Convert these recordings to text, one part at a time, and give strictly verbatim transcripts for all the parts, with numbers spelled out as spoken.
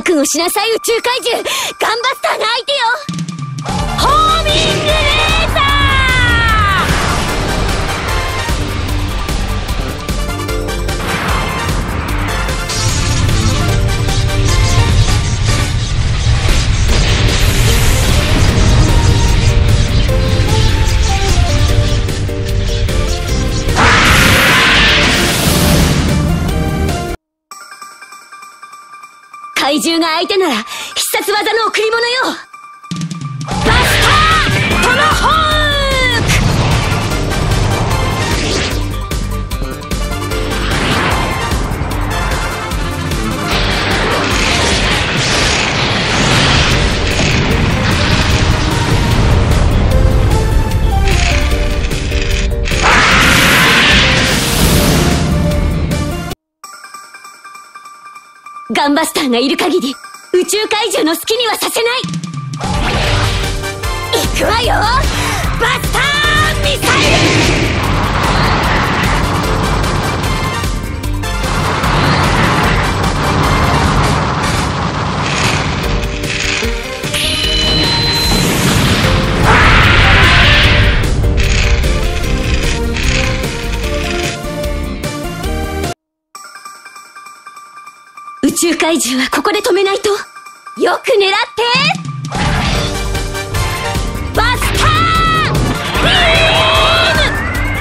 覚悟しなさい宇宙怪獣。ガンバスターが相手よ。ホーミングレーザー。怪獣が相手なら必殺技の贈り物よ。バスタートマホーガンバスターがいる限り宇宙怪獣の好きにはさせない。行くわよ、バスターミサイル。宇宙怪獣はここで止めないと。よく狙ってバスタービーム。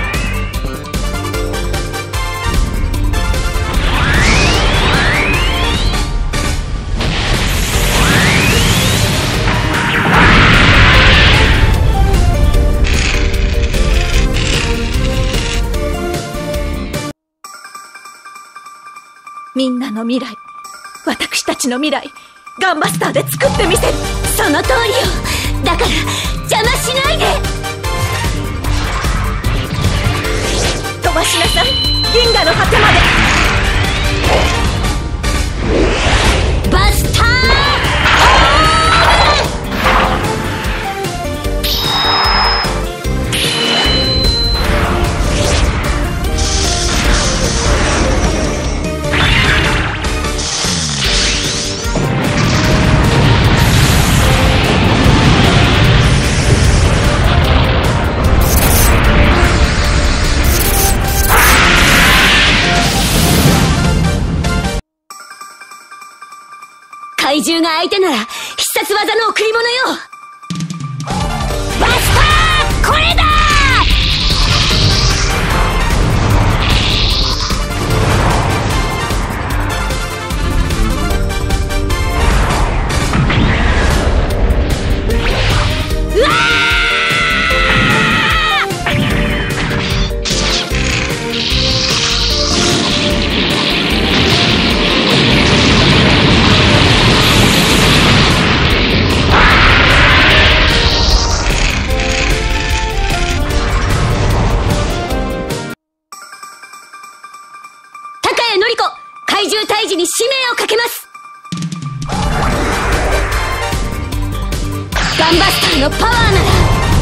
みんなの未来、私たちの未来、ガンバスターで作ってみせる。 その通りよ。だから邪魔しないで。 飛ばしなさい、銀河の果てまで。 バスター怪獣が相手なら必殺技の贈り物よ。バスターこれだ。うわー。怪獣退治に使命をかけます。ガンバスターのパワーなら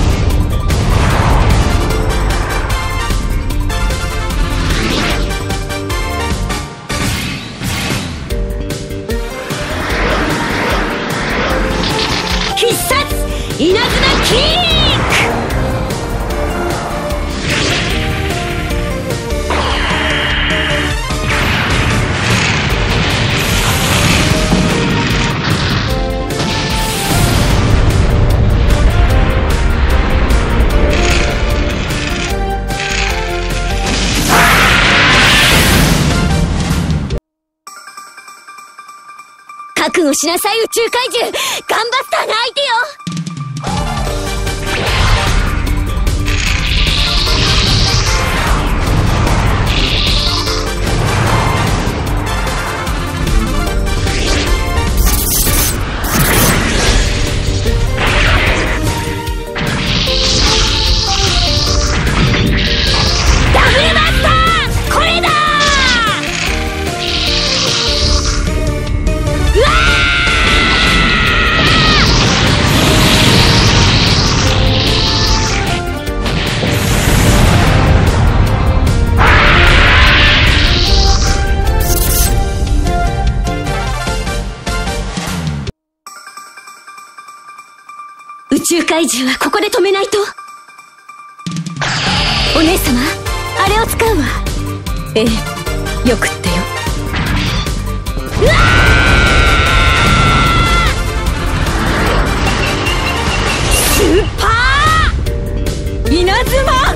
必殺稲妻キック。覚悟しなさい宇宙怪獣。ガンバスターが相手よ。ダブルバスターこれだ。うわー。 宇宙怪獣はここで止めないと。お姉様、あれを使うわ。 ええ、よくってよ。 うわスーパー稲妻